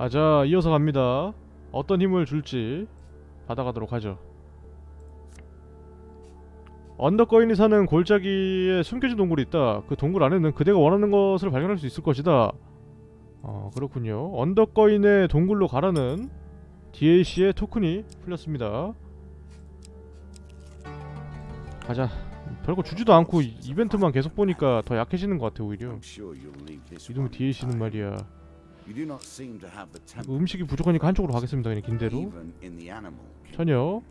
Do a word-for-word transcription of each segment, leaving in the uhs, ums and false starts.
아, 자, 이어서 갑니다. 어떤 힘을 줄지 받아가도록 하죠. 언더거인이 사는 골짜기에 숨겨진 동굴이 있다. 그 동굴 안에는 그대가 원하는 것을 발견할 수 있을 것이다. 어, 그렇군요. 언더거인의 동굴로 가라는 디에이씨의 토큰이 풀렸습니다. 가자. 별거 주지도 않고 이벤트만 계속 보니까 더 약해지는 것 같아 오히려. 이놈의 디에이씨는 말이야. 음식이 부족하니까 한쪽으로 가겠습니다. 그냥 긴대로. 처녀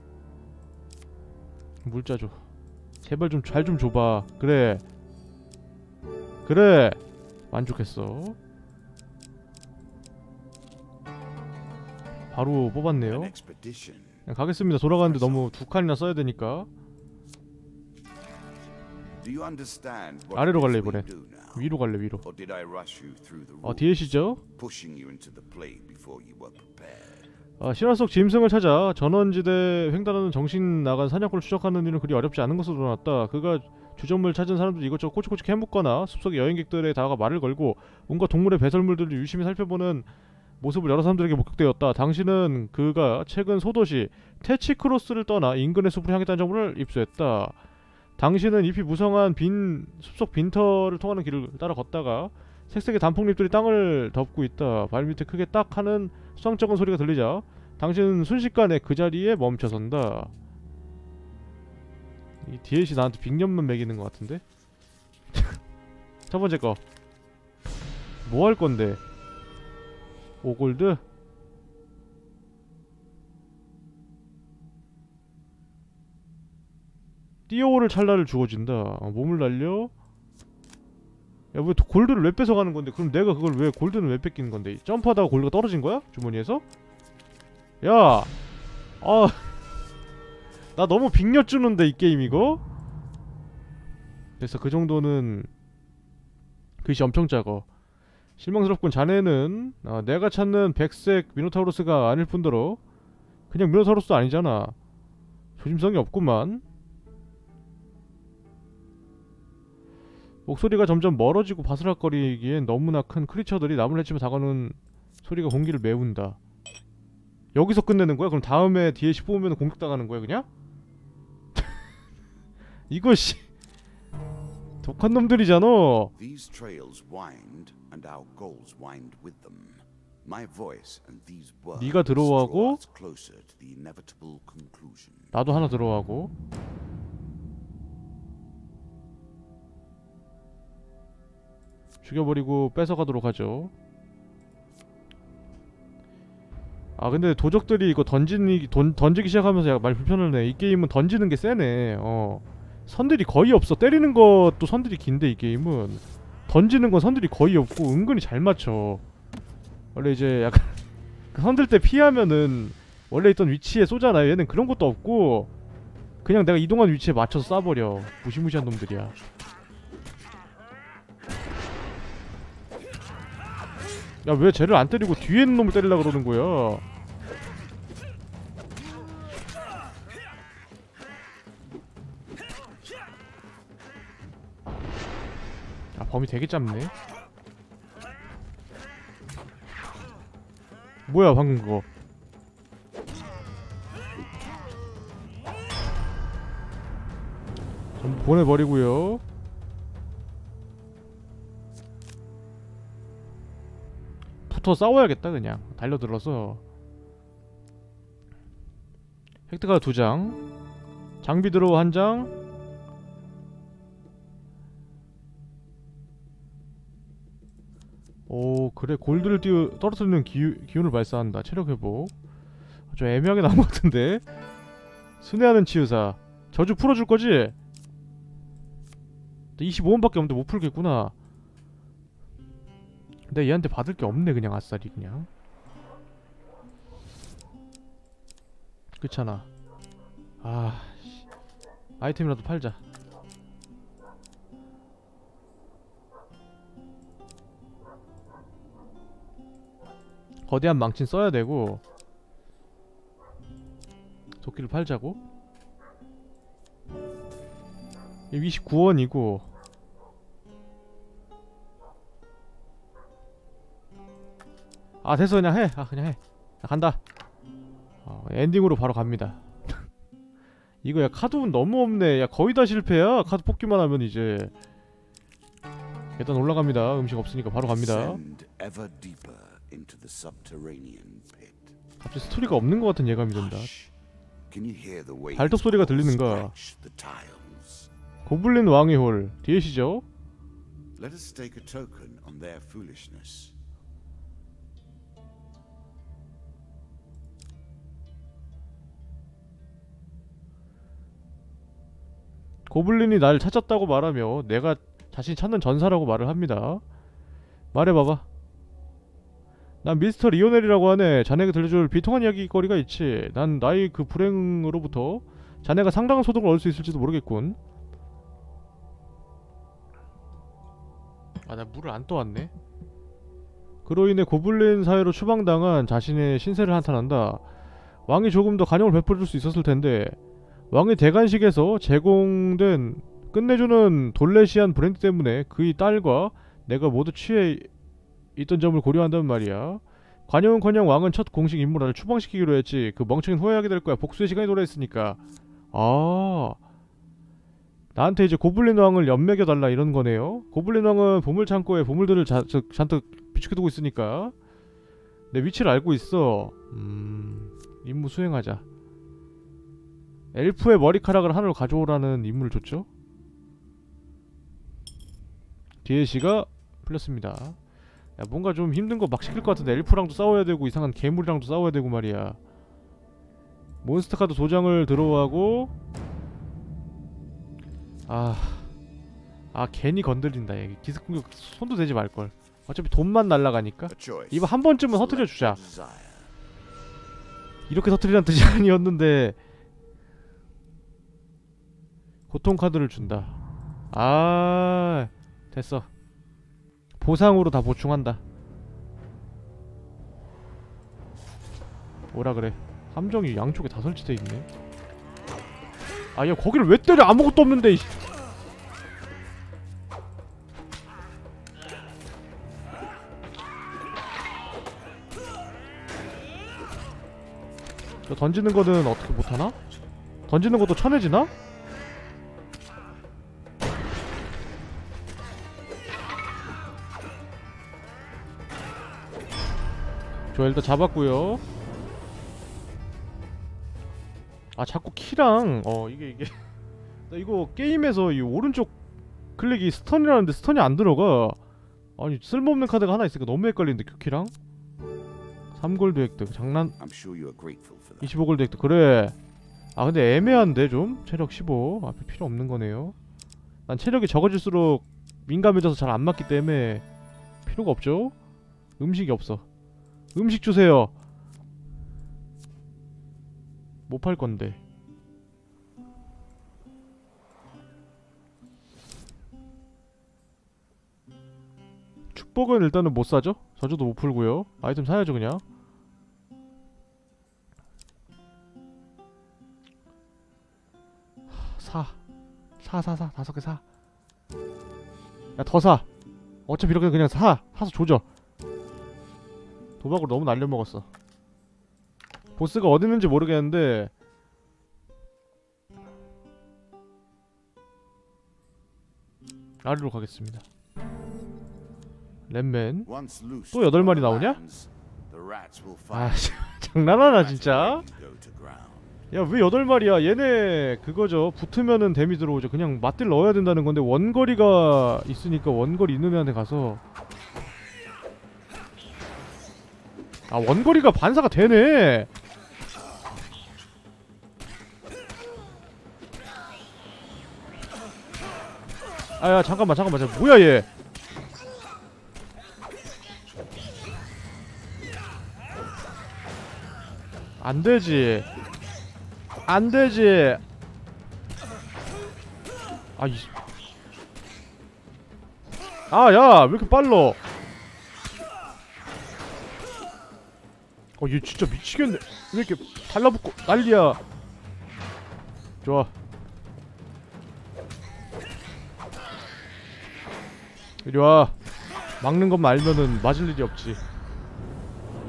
물자 줘. 제발 좀 잘 좀 줘봐. 그래 그래 만족했어. 바로 뽑았네요. 그냥 가겠습니다. 돌아가는데 너무 두 칸이나 써야 되니까. 아래로 갈래 이번엔. 위로 갈래 위로. 어 디에이씨죠? 아, 신화 속 짐승을 찾아 전원지대 횡단하는 정신 나간 사냥꾼을 추적하는 일은 그리 어렵지 않은 것으로 드러났다. 그가 주전물 찾은 사람들이 이것저것 꼬치꼬치 캐묻거나 숲속 여행객들에 다가가 말을 걸고 온갖 동물의 배설물들을 유심히 살펴보는 모습을 여러 사람들에게 목격되었다. 당신은 그가 최근 소도시 테치크로스를 떠나 인근의 숲을 향했다는 정보를 입수했다. 당신은 잎이 무성한 빈 숲속 빈터를 통하는 길을 따라 걷다가 색색의 단풍잎들이 땅을 덮고 있다. 발밑에 크게 딱 하는 수상쩍은 소리가 들리자 당신은 순식간에 그 자리에 멈춰선다. 이 디에이씨 나한테 빅년만 매기는 것 같은데? 첫 번째 거 뭐 할 건데? 오 골드? 뛰어오를 찰나를 주어진다. 어, 몸을 날려. 야, 왜 골드를 왜 뺏어가는 건데? 그럼 내가 그걸 왜 골드는 왜 뺏기는 건데? 점프하다가 골드가 떨어진 거야? 주머니에서? 야! 아, 나 너무 빅엿 주는데 이 게임 이거? 됐어, 그 정도는 글씨 엄청 작어. 실망스럽군. 자네는 아, 내가 찾는 백색 미노타우로스가 아닐 뿐더러 그냥 미노타우로스도 아니잖아. 조심성이 없구만. 목소리가 점점 멀어지고 바스락거리기엔 너무나 큰 크리처들이 나무를 헤치며 다가오는 소리가 공기를 메운다. 여기서 끝내는 거야? 그럼 다음에 디에이씨 뽑으면 공격당하는 거야 그냥? 이거 씨 독한 놈들이잖아. 네가 들어오고 나도 하나 들어오고. 죽여버리고 뺏어가도록 하죠. 아 근데 도적들이 이거 던지니 던, 던지기 시작하면서 약간 많이 불편하네. 이 게임은 던지는 게 세네. 어 선들이 거의 없어. 때리는 것도 선들이 긴데 이 게임은 던지는 건 선들이 거의 없고 은근히 잘 맞춰. 원래 이제 약간 그 선들 때 피하면은 원래 있던 위치에 쏘잖아요. 얘는 그런 것도 없고 그냥 내가 이동한 위치에 맞춰서 쏴버려. 무시무시한 놈들이야. 야, 왜 쟤를 안 때리고 뒤에 있는 놈을 때리려고 그러는 거야? 아, 범위 되게 짧네. 뭐야, 방금 그거. 전부 보내버리고요. 붙어 싸워야겠다 그냥. 달려들어서. 획득가 두 장, 장비 들어 한 장. 오 그래, 골드를 띄우, 떨어뜨리는 기우, 기운을 발사한다. 체력 회복. 좀 애매하게 나온 것 같은데. 순회하는 치유사. 저주 풀어줄 거지? 이십오 원밖에 없는데 못 풀겠구나. 근데 얘한테 받을 게 없네 그냥 아싸리 그냥. 그렇잖아. 아 아이템이라도 팔자. 거대한 망친 써야 되고 도끼를 팔자고. 이십구 원이고 아 됐어 그냥 해. 아 그냥 해. 나 간다. 어, 엔딩으로 바로 갑니다. 이거 야 카드운 너무 없네. 야 거의 다 실패야. 카드 뽑기만 하면 이제. 일단 올라갑니다. 음식 없으니까 바로 갑니다. 갑자기 스토리가 없는 것 같은 예감이 든다. 발톱 소리가 들리는가? 고블린 왕의 홀 디에시죠? 고블린이 날 찾았다고 말하며 내가 자신이 찾는 전사라고 말을 합니다. 말해봐봐. 난 미스터 리오넬이라고 하네. 자네가 들려줄 비통한 이야기거리가 있지. 난 나의 그 불행으로부터 자네가 상당한 소득을 얻을 수 있을지도 모르겠군. 아, 나 물을 안 떠왔네. 그로 인해 고블린 사회로 추방당한 자신의 신세를 한탄한다. 왕이 조금 더 간용을 베풀 수 있었을 텐데 왕의 대관식에서 제공된 끝내주는 돌레시안 브랜드 때문에 그의 딸과 내가 모두 취해 있던 점을 고려한다면 말이야. 관용은커녕 왕은 첫 공식 임무를 추방시키기로 했지. 그 멍청이는 후회하게 될 거야. 복수의 시간이 도래했으니까. 아, 나한테 이제 고블린 왕을 연맥여달라 이런 거네요. 고블린 왕은 보물창고에 보물들을 자, 자, 잔뜩 비축해두고 있으니까 내 위치를 알고 있어. 음... 임무 수행하자. 엘프의 머리카락을 하나로 가져오라는 임무를 줬죠. 디엘씨가 풀렸습니다. 야, 뭔가 좀 힘든 거 막 시킬 것 같은데 엘프랑도 싸워야 되고 이상한 괴물이랑도 싸워야 되고 말이야. 몬스터 카드 도장을 들어하고 아... 아 괜히 건드린다. 얘 기습 공격 손도 대지 말걸. 어차피 돈만 날라가니까 이거 한 번쯤은 터뜨려주자. 이렇게 터뜨리란 뜻이 아니었는데 고통 카드를 준다. 아 됐어. 보상으로 다 보충한다. 뭐라 그래. 함정이 양쪽에 다 설치돼 있네. 아 야 거기를 왜 때려. 아무것도 없는데. 저 던지는 거는 어떻게 못하나? 던지는 것도 쳐내지나? 저 일단 잡았고요. 아 자꾸 키랑 어 이게 이게 나 이거 게임에서 이 오른쪽 클릭이 스턴이라는데 스턴이 안 들어가. 아니 쓸모없는 카드가 하나 있으니까 너무 헷갈리는데 큐키랑 삼 골드 획득 장난. 이십오 골드 획득. 그래. 아 근데 애매한데 좀 체력 십오 앞에 필요 없는 거네요. 난 체력이 적어질수록 민감해져서 잘 안 맞기 때문에 필요가 없죠. 음식이 없어. 음식 주세요. 못 팔 건데. 축복은 일단은 못 사죠? 저주도 못 풀고요. 아이템 사야죠 그냥. 사. 사, 사, 사. 다섯 개 사. 야, 더 사. 어차피 이렇게 그냥 사. 사서 조져. 도박으로 너무 날려먹었어. 보스가 어디 있는지 모르겠는데 아래로 가겠습니다. 랩맨 또 여덟 마리 나오냐? 아 장난하나 진짜? 야 왜 여덟 마리야? 얘네 그거죠. 붙으면은 데미 들어오죠. 그냥 맞딜 넣어야 된다는 건데 원거리가 있으니까 원거리 있는 애한테 가서 아 원거리가 반사가 되네. 아야 잠깐만 잠깐만 잠깐만. 뭐야 얘. 안되지 안되지. 아이 아야 왜 이렇게 빨라. 어 얘 진짜 미치겠네. 왜 이렇게 달라붙고 난리야. 좋아. 이리와. 막는 것만 알면은 맞을 일이 없지.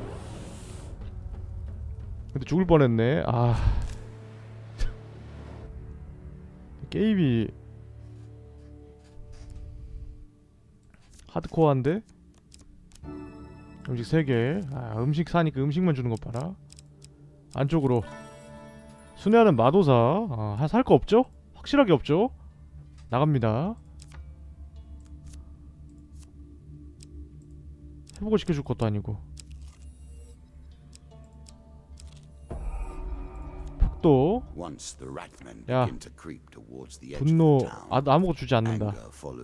근데 죽을 뻔했네. 아 게임이 하드코어한데? 음식 세 개. 아 음식 사니까 음식만 주는 것 봐라. 안쪽으로 순회하는 마도사. 아, 살 거 없죠? 확실하게 없죠? 나갑니다. 회복을 시켜줄 것도 아니고. 폭도. 야 분노. 아, 아무것도 주지 않는다.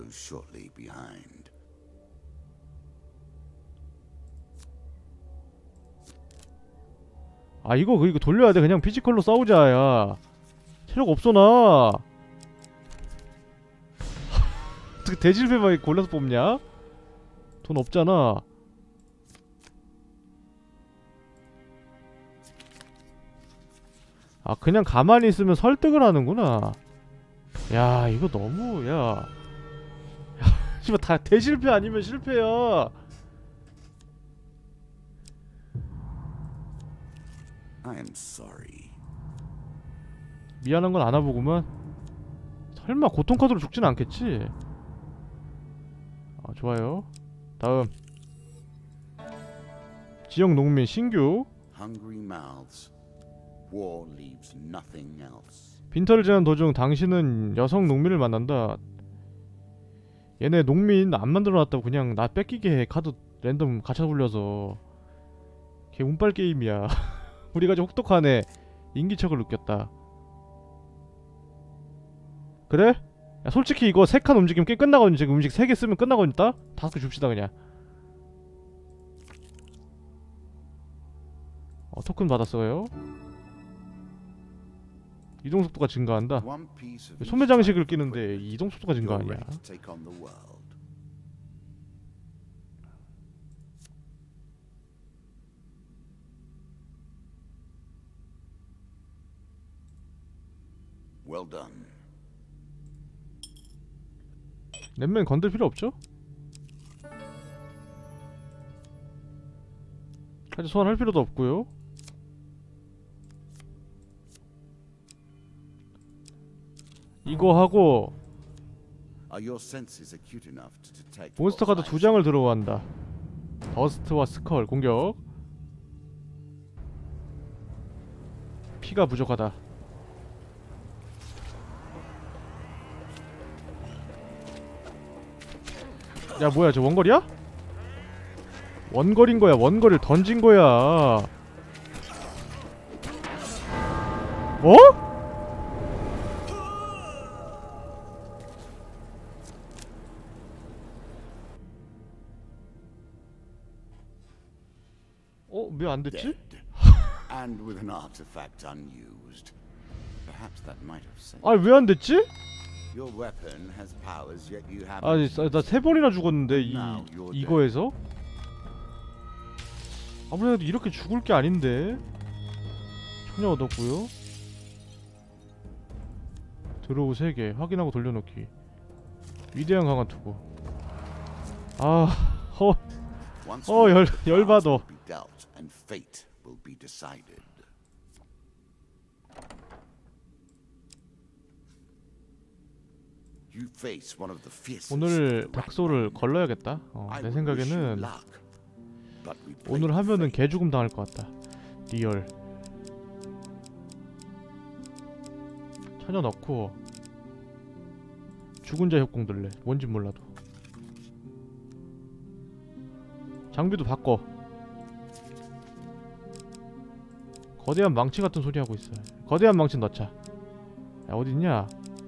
아 이거 이거 돌려야 돼. 그냥 피지컬로 싸우자. 야 체력 없어 나. 어떻게 대질배만 골라서 뽑냐? 돈 없잖아. 아 그냥 가만히 있으면 설득을 하는구나. 야 이거 너무 야 씨발 다 대실패 아니면 실패야. I'm sorry. 미안한 건 안아보구만. 설마 고통카드로 죽진 않겠지? 아 좋아요. 다음 지역 농민 신규. Hungry mouths. War leaves nothing else. 빈터를 지나는 도중 당신은 여성 농민을 만난다. 얘네 농민 안 만들어놨다고 그냥 나 뺏기게 해. 카드 랜덤 가차 돌려서. 걔 운빨 게임이야. 우리가 좀 혹독하네. 인기척을 느꼈다. 그래? 야 솔직히 이거 세 칸 움직이면 게임 끝나거든. 지금 음식 세 개 쓰면 끝나거든. 따? 다섯 개 줍시다 그냥. 어 토큰 받았어요. 이동속도가 증가한다. 소매장식을 끼는데 이동속도가 증가하냐. Well done. 넷맨 건들 필요 없죠? 사실 소환할 필요도 없고요. 이거 하고 몬스터 카드 두 장을 들어간다. 더스트와 스컬 공격. 피가 부족하다. 야 뭐야 저 원거리야? 원거리인 거야. 원거리를 던진 거야. 뭐? 어? 왜 안 됐지? 아니 왜 안 됐지? 아니 나 세 번이나 죽었는데 이 이거에서? 아무래도 이렇게 죽을 게 아닌데. 처녀 얻었고요. 드로우 세 개 확인하고 돌려놓기. 위대한 강한 투구. 아, 허, 어, 열 열받어. 오늘 닥소를 걸러야겠다. 어, 내 생각에는 오늘 하면은 개죽음 당할 것 같다. 리얼. 처녀 넣고 죽은 자 협공 들래. 뭔진 몰라도. 장비도 바꿔. 거대한 망치 같은 소리 하고 있어. 거대한 망치 넣자. 야 어딨냐?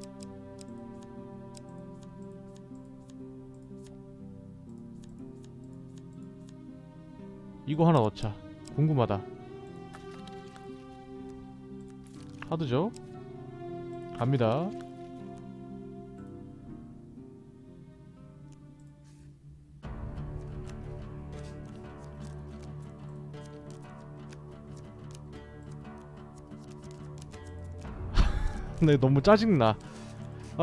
이거 하나 넣자. 궁금하다. 하드죠? 갑니다. 근데 너무 짜증나. 아,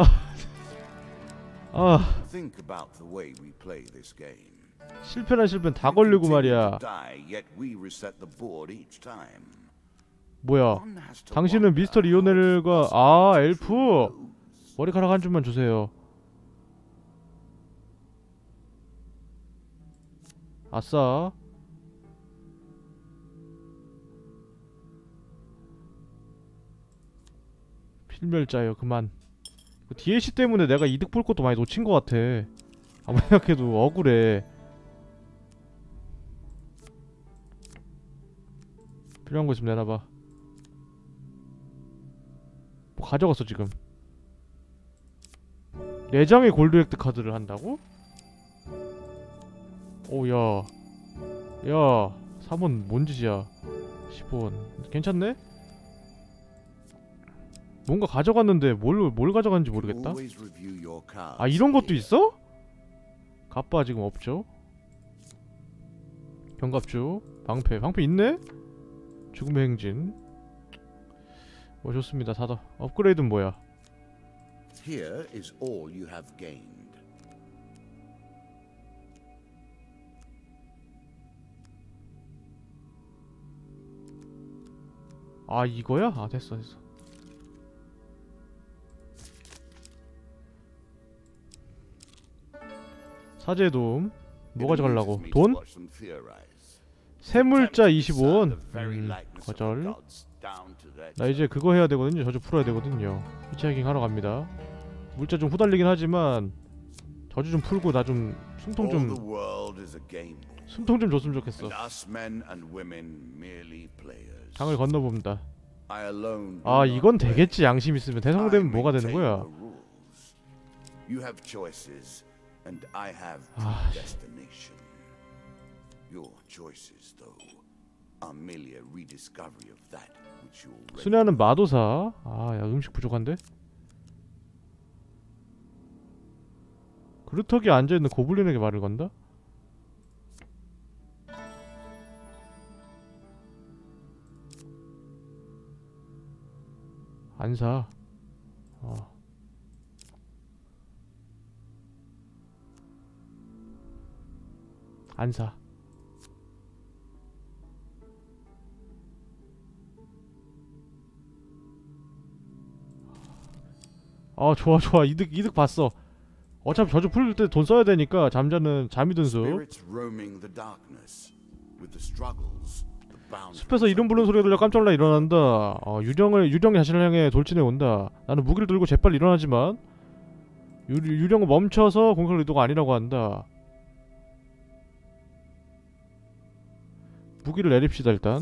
아. 실패란 실패는 다 걸리고 말이야. 뭐야? One has to 당신은 wonder 미스터 how this 리오넬과 person 아 truly 엘프 knows. 머리카락 한 줌만 주세요. 아싸. 필멸자요 그만. 디엘씨 때문에 내가 이득 볼 것도 많이 놓친 것 같아. 아무리 생각해도 억울해. 필요한 거 있으면 내놔봐. 뭐 가져갔어 지금. 네 장의 골드 획득 카드를 한다고? 오야 야 삼 원 뭔 짓이야. 십 원 괜찮네? 뭔가 가져갔는데 뭘, 뭘 가져갔는지 모르겠다. Always review your cards 아 이런 것도 here. 있어? 갑바 지금 없죠? 경갑주 방패 방패 있네? 죽음의 행진. 뭐 좋습니다. 사다. 업그레이드는 뭐야? Here is all you have gained. 아 이거야? 아 됐어 됐어. 사제의 도움. 뭐 가져가려고? 돈? 세물자 이십 원. 음, 거절. 나 이제 그거 해야 되거든요. 저주 풀어야 되거든요. 히치하이킹 하러 갑니다. 물자 좀 후달리긴 하지만 저주 좀 풀고 나 좀 숨통 좀 숨통 좀 줬으면 좋겠어. 강을 건너봅니다. 아 이건 되겠지. 양심 있으면. 대성되면 뭐가 되는 거야? 아, 순회하는 마도사. 아, 야 음식 부족한데? 그루터기에 앉아있는 고블린에게 말을 건다? 안 사. 어. 안 사. 아 좋아 좋아. 이득 이득 봤어. 어차피 저주 풀 때 돈 써야 되니까 잠자는 잠이 든수. 숲에서 이름 부르는 소리가 들려 깜짝 놀라 일어난다. 어, 유령을 유령이 자신을 향해 돌진해 온다. 나는 무기를 들고 재빨리 일어나지만 유, 유령은 멈춰서 공격할 의도가 아니라고 한다. 무기를 내립시다 일단.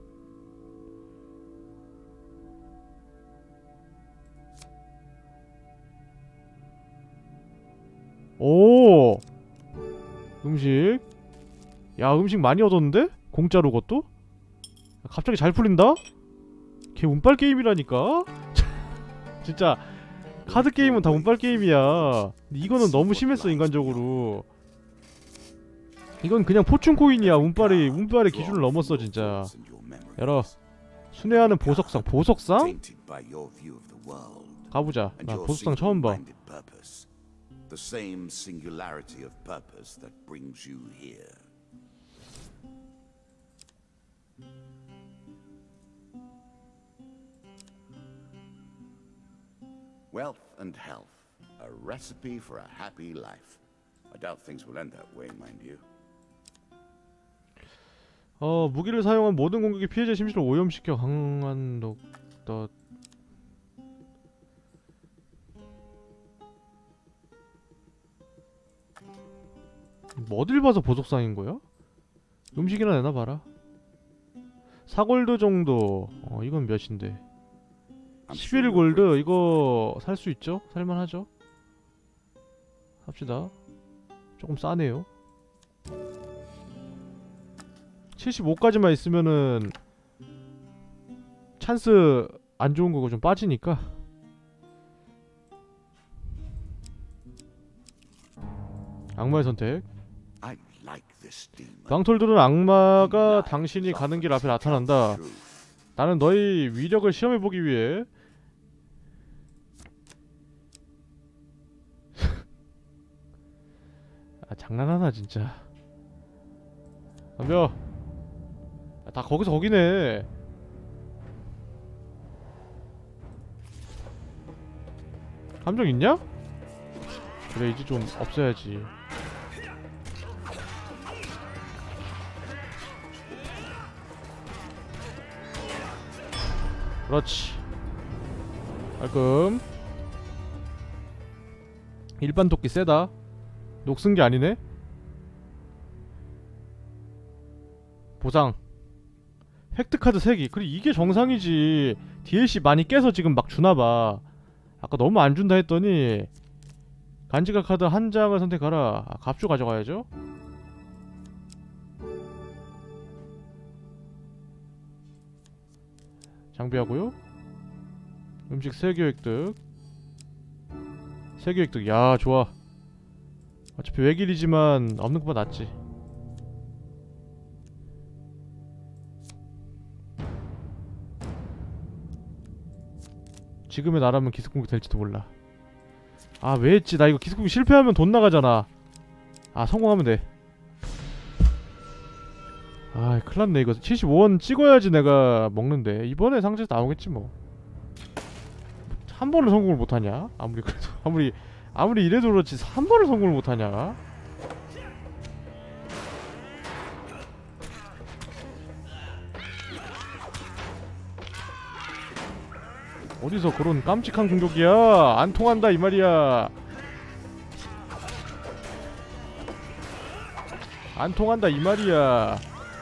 오 음식. 야 음식 많이 얻었는데? 공짜로 그것도? 갑자기 잘 풀린다? 걔 운빨 게임이라니까? 진짜 카드 게임은 다 운빨 게임이야. 이거는 너무 심했어 인간적으로. 이건 그냥 포춘 코인이야. 운빨이 운빨의 기준을 넘었어 진짜. 열어. 순회하는 보석상. 보석상? 가보자. 나 보석상 처음 봐. The same singularity of purpose that brings you here. Wealth and health, a recipe for a happy life. I doubt things will end that way, mind you. 어 무기를 사용한 모든 공격의 피해자 심신을 오염시켜 강한 독덧. 뭐 어딜 봐서 보석상인 거야? 음식이나 내놔봐라. 사 골드 정도. 어 이건 몇인데? 십일 골드 이거 살 수 있죠? 살만하죠? 삽시다. 조금 싸네요. 칠십오까지만 있으면은 찬스 안 좋은 거고 좀 빠지니까. 악마의 선택. 방톨들은 악마가 당신이 가는 길 앞에 나타난다. 나는 너의 위력을 시험해보기 위해 아 장난하나 진짜. 덤벼. 아, 다 거기서 거기네. 함정 있냐? 그래 이제 좀 없애야지. 그렇지. 깔끔. 일반 도끼 세다. 녹슨게 아니네. 보상 획득카드 세 개. 그래 이게 정상이지. 디엘씨 많이 깨서 지금 막 주나봐. 아까 너무 안 준다 했더니 간지가 카드 한 장을 선택하라. 아, 갑주 가져가야죠. 장비하고요. 음식 세 개 획득. 세 개 획득. 야 좋아. 어차피 외길이지만 없는 것보다 낫지. 지금의 나라면 기습공격 될지도 몰라. 아 왜 했지? 나 이거 기습공격 실패하면 돈 나가잖아. 아 성공하면 돼. 아 큰일났네 이거. 칠십오 원 찍어야지 내가 먹는데. 이번에 상자에서 나오겠지 뭐. 한 번을 성공을 못하냐? 아무리 그래도 아무리 아무리 이래도 그렇지 한 번을 성공을 못하냐? 어디서 그런 깜찍한 공격이야? 안 통한다 이 말이야. 안 통한다 이 말이야.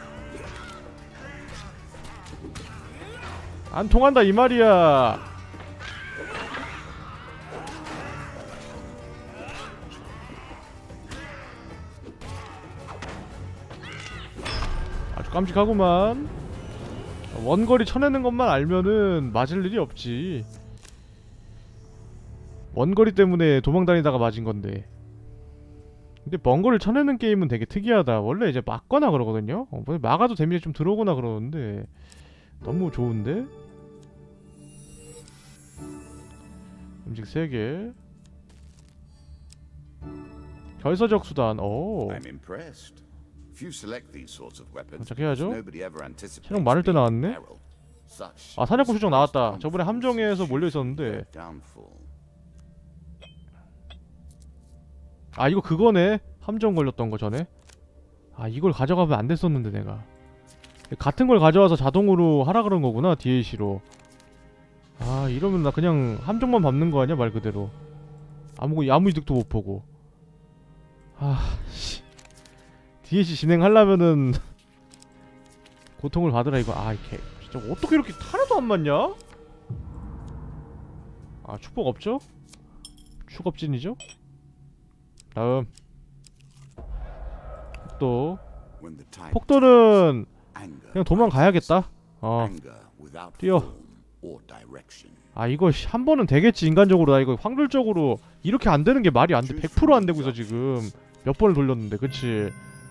안 통한다 이 말이야. 아주 깜찍하구만. 원거리 쳐내는 것만 알면은 맞을 일이 없지. 원거리 때문에 도망다니다가 맞은 건데. 근데 먼 거리를 쳐내는 게임은 되게 특이하다. 원래 이제 막거나 그러거든요. 어, 막아도 데미지 좀 들어오거나 그러는데 너무 좋은데? 음식 세 개. 결서적 수단. 오. I'm impressed. Few select these sorts of weapons. 도착해야죠. Nobody ever anticipates 체력 많을 때 being 나왔네? in peril. Such 아 사냥꾼 수정 나왔다. is 저번에 함정에서 몰려있었는데. downfall. 아 이거 그거네. 함정 걸렸던 거 전에. 아 이걸 가져가면 안 됐었는데 내가. 같은 걸 가져와서 자동으로 하라 그런 거구나. 디엘씨로. 아 이러면 나 그냥 함정만 밟는 거 아니야 말 그대로. 아무 아무 이득도 못 보고. 아 씨. 디엘씨 진행하려면은 고통을 받으라 이거. 아 이게 진짜 어떻게 이렇게 하나도 안 맞냐? 아 축복 없죠? 축업진이죠? 다음 또 When the tide 폭도는 anger 그냥 도망가야겠다. 어 anger without 뛰어. form or direction. 아 이거 씨, 한 번은 되겠지 인간적으로. 나 이거 확률적으로 이렇게 안 되는 게 말이 안 돼. 백 퍼센트 안 되고 있어 지금. 몇 번을 돌렸는데 그치?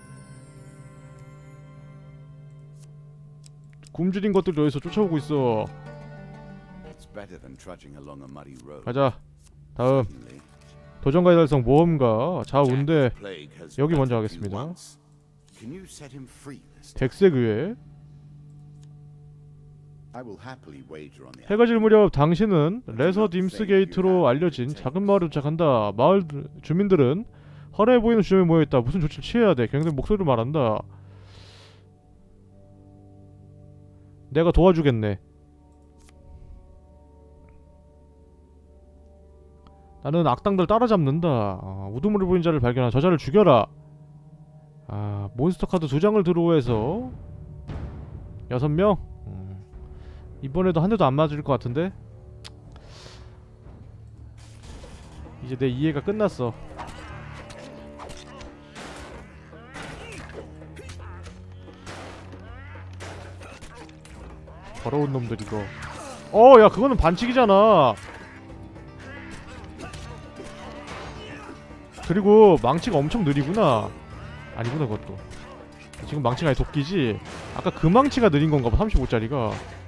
굶주린 것들 여기서 쫓아오고 있어. It's better than trudging along a muddy road. 가자. 다음 Certainly. 도전가의 달성 모험가 자운데 Plague has 여기 먼저 battered you 하겠습니다. once. Can you set him free this time? 백색 의회. I will happily wager on the 해가 질 무렵 당신은 레서 딤스 게이트로 알려진 작은 마을에 도착한다. 마을 주민들은 화려해 보이는 지점에 모여있다. 무슨 조치를 취해야 돼? 경쟁 목소리로 말한다. 내가 도와주겠네. 나는 악당들 따라잡는다. 아, 우두머리 보인 자를 발견한 저자를 죽여라. 아, 몬스터 카드 두 장을 드로우해서 여섯 명? 음, 이번에도 한 대도 안 맞을 것 같은데? 이제 내 이해가 끝났어. 더러운 놈들 이거. 어, 야 그거는 반칙이잖아. 그리고 망치가 엄청 느리구나. 아니구나 그것도. 지금 망치가 아예 도끼지. 아까 그 망치가 느린 건가 봐. 삼십오 짜리가.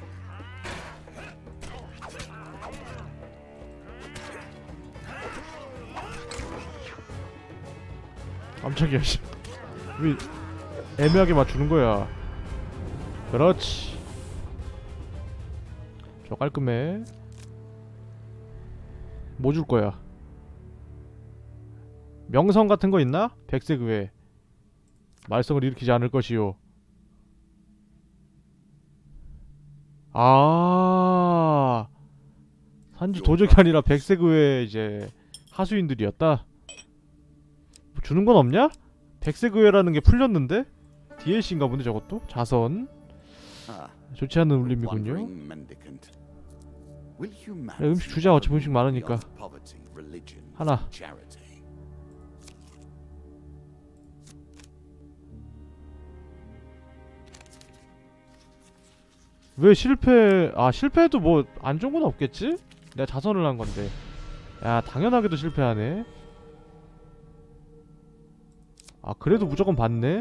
깜짝이야 씨. 왜 애매하게 맞추는 거야. 그렇지. 저 깔끔해. 뭐 줄 거야? 명성 같은 거 있나? 백색 외 말썽을 일으키지 않을 것이요. 아, 산지 도적이 아니라 백색 외 이제 하수인들이었다. 뭐 주는 건 없냐? 백색 외라는 게 풀렸는데? 디엘씨인가 본데 저것도? 자선. Ah, 좋지 않은 울림이군요. wandering mendicant. Will 야, humanity 음식 주자. 어차피 음식 많으니까. beyond poverty, religion, 하나. charity? 왜 실패... 아 실패해도 뭐 안 좋은 건 없겠지? 내가 자선을 한 건데. 야 당연하게도 실패하네. 아 그래도 무조건 받네?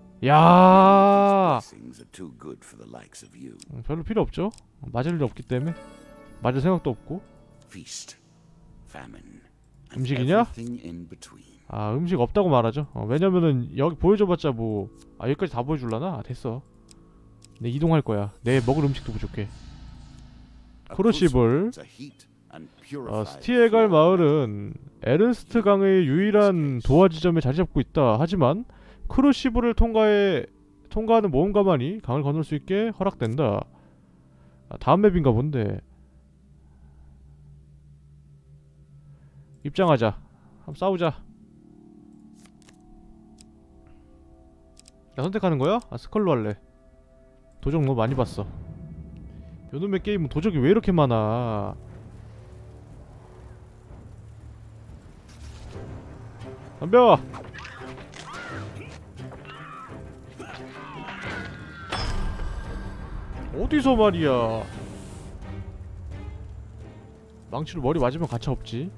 야, Blessings are too good for the likes of you. 음, 별로 필요 없죠. 맞을 일 없기 때문에. 맞을 생각도 없고. Feast, famine, and 음식이냐? everything in between. 아 음식 없다고 말하죠. 어, 왜냐면은 여기 보여줘봤자 뭐... 아 여기까지 다 보여줄라나? 아 됐어. 내 이동할 거야. 내 먹을 음식도 부족해. A 크루시블. crucible to heat and 어, purify 스티에갈 the 마을은 에른스트 강의 유일한 도화 지점에 자리 잡고 있다. 하지만 크루시블을 통과해 통과하는 모험가만이 강을 건널 수 있게 허락된다. 아, 다음 맵인가 본데. 입장하자. 한번 싸우자. 나 선택하는 거야? 아 스컬로 할래. 도적 너무 많이 봤어. 요놈의 게임은 도적이 왜 이렇게 많아? 덤벼! 어디서 말이야? 망치로 머리 맞으면 가차 없지.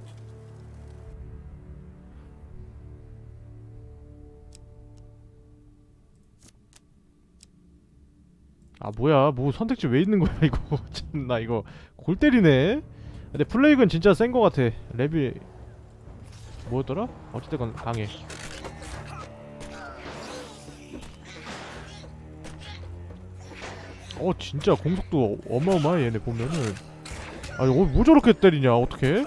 아 뭐야, 뭐 선택지 왜 있는 거야 이거. 참나 이거 골 때리네. 근데 플레이그는 진짜 센 거 같아. 랩이 뭐였더라? 어찌됐건 강해. 어 진짜 공속도 어마어마해 얘네 보면은. 아 이거 뭐 저렇게 때리냐 어떡해?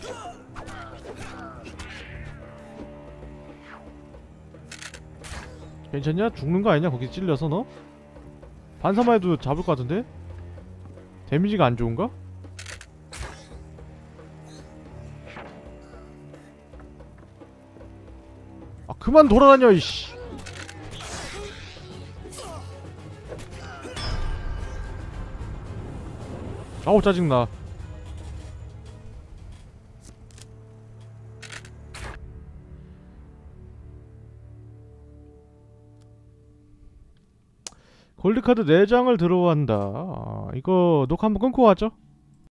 괜찮냐? 죽는 거 아니냐 거기 찔려서 너? 반사만 해도 잡을 것 같은데? 데미지가 안 좋은가? 아 그만 돌아다녀 이씨. 아우 짜증나. 골드카드 네 장을 들어간다. 아, 이거 녹화 한번 끊고 가죠.